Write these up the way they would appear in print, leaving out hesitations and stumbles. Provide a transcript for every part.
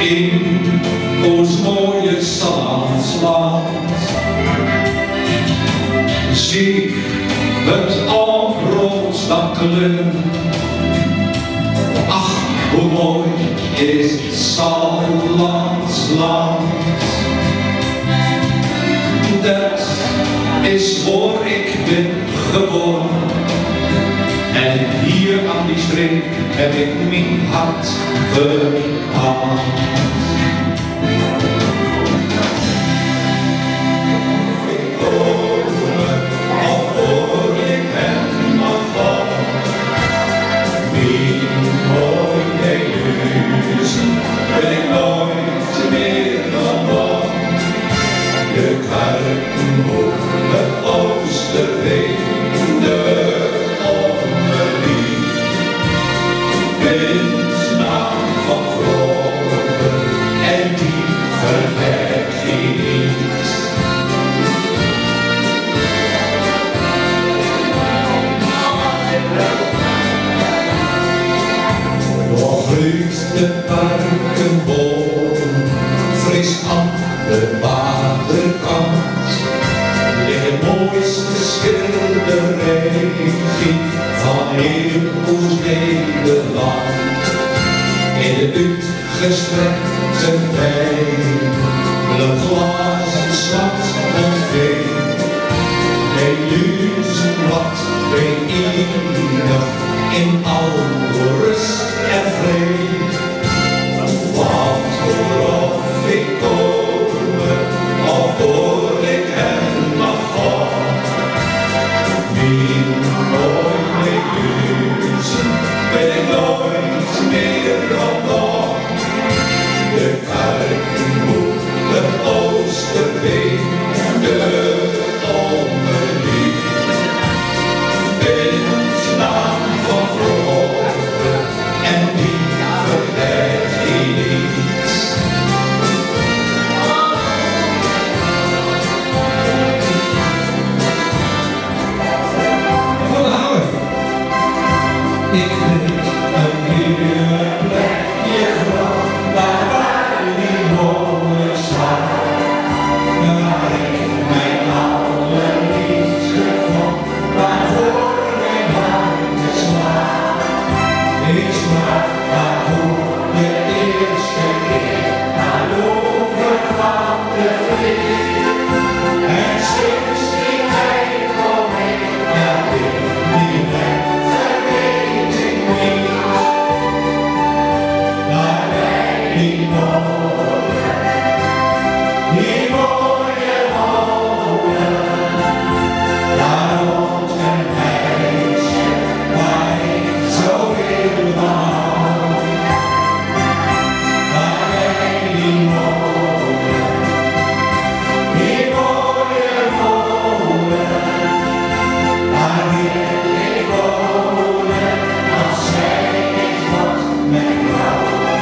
in ons mooie Sallandsland. Zie ik het alrood dakkelen. Ach, hoe mooi is het Sallandsland. Dat is waar ik ben geboren. En hier aan die streek heb ik mijn hart verhaald. Ik woon al voor ik hem nog val. Mijn mooie huizen ben ik nooit meer gewoon. De Kuipenhoek, het Oosterweg, de naam van vroeger en die vergeet je niet. Nog vliegt de Kuipenboom fris aan de waterkant. Ligt het mooiste schilderijen van heel ons Nederland. In de uitgestrekte wei, een glazen zwart ontveen. Nee, luizenblad ben eeuwig in alle rust en vrede. Want vooraf ik komen, of voor ik hem nog ga. Mijn mooie huizen ben ik nooit meer vandaan. De Kuipenhoek, het Oosterweg, de Ommelie. Ben het naam van vroeger en die vergeet je niet. Ik weet een heerlijk plekje graf, waar wij die mooie staan. Waar ik mijn allerliefste vond, waarvoor mijn hart slaat. Ik sprak daarvoor de eerste keer aan overkwam de vlieg. En sinds die tijd kwam ik naar die weg. Die mooie wonen, daar woont een meisje waar ik zoveel van hou. Waar wij die mooie wonen, daar wil ik wonen als zij eens wordt mijn vrouw.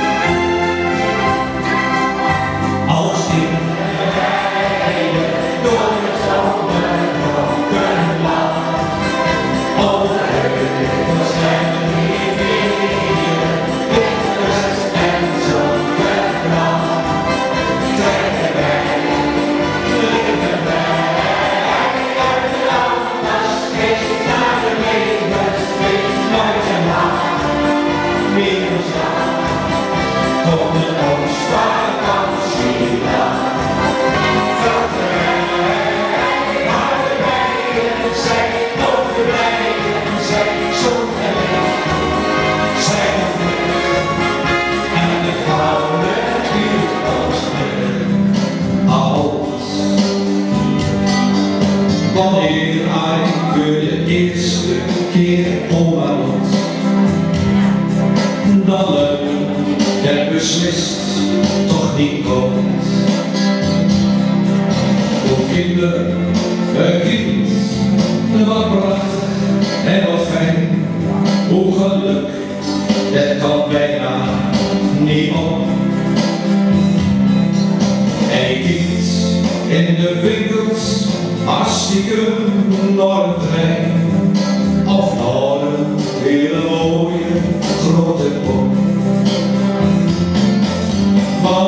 Wanneer hij voor de eerste keer oma wordt, dan leuk het beslist toch niet komt. Voor kinderen, een kind, wat prachtig en wat fijn. Hoe geluk, dat kan bijna niemand. En je kind in de winkels, hartstikke naar een trein of naar een hele mooie grote boom. Maar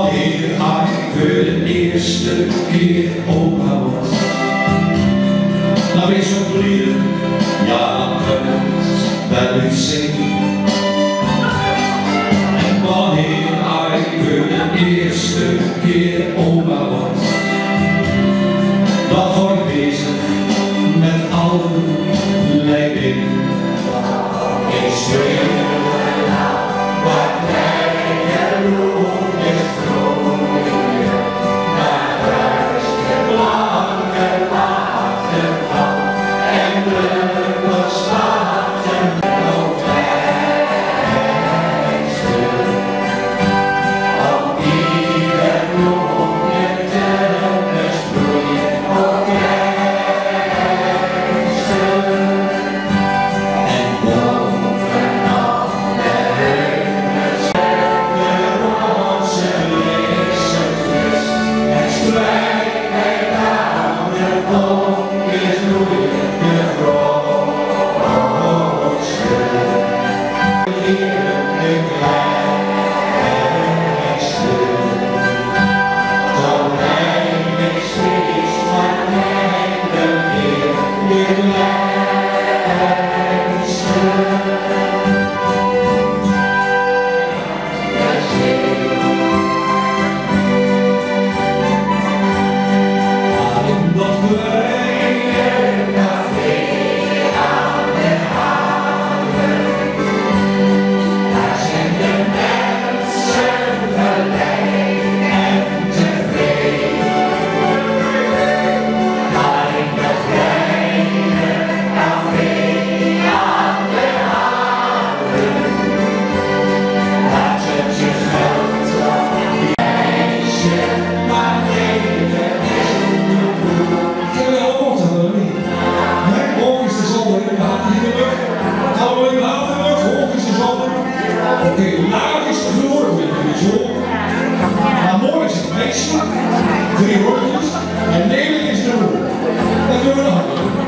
Oké, laag is te verloren met de zon. Maar mooi is het meisje. 3 rondjes. En lelijk is de roer. Dat doen we nog.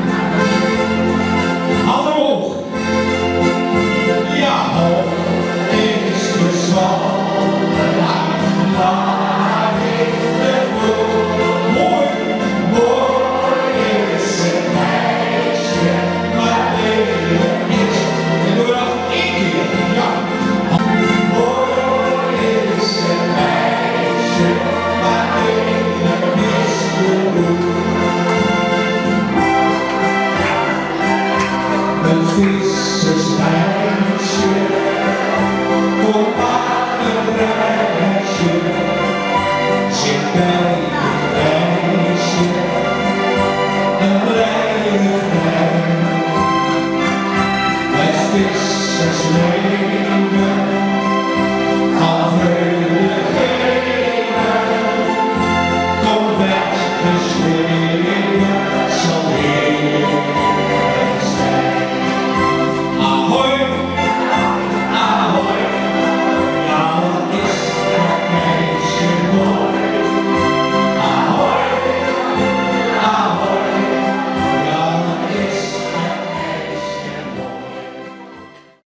Handen omhoog. Ja, hoog is de zon. Laag is de vloer. Mooi, mooi is het meisje. Maar lelijk is. En doen we nog 1 keer. Ja. Mooi is het meisje. Maar lelijk is de roer. Een vissersmeisje, voor paardenreisje, zit bij het meisje, een blijde vrij. Het vissersmeisje.